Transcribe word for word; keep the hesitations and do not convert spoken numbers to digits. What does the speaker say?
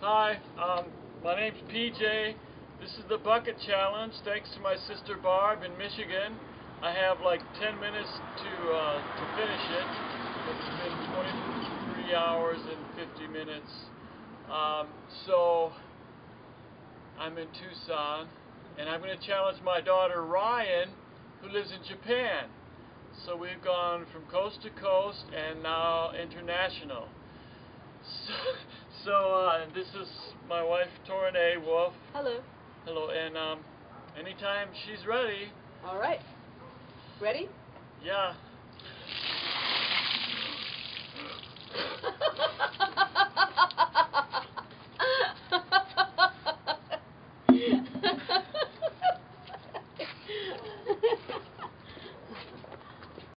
Hi, um, my name's P J. This is the bucket challenge. Thanks to my sister Barb in Michigan. I have like ten minutes to uh, to finish it. It's been twenty-three hours and fifty minutes. Um, so I'm in Tucson, and I'm going to challenge my daughter Ryann, who lives in Japan. So we've gone from coast to coast and now international. So, so uh, this is my wife, Torrene Wolf. Hello. Hello, and um, anytime she's ready. All right. Ready? Yeah.